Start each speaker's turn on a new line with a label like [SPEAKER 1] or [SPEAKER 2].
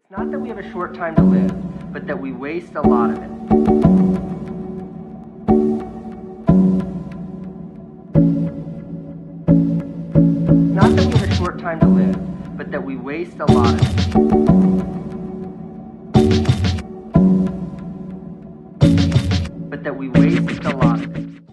[SPEAKER 1] It's not that we have a short time to live, but that we waste a lot of it. Not that we have a short time to live, but that we waste a lot of it. But that we waste a lot of it.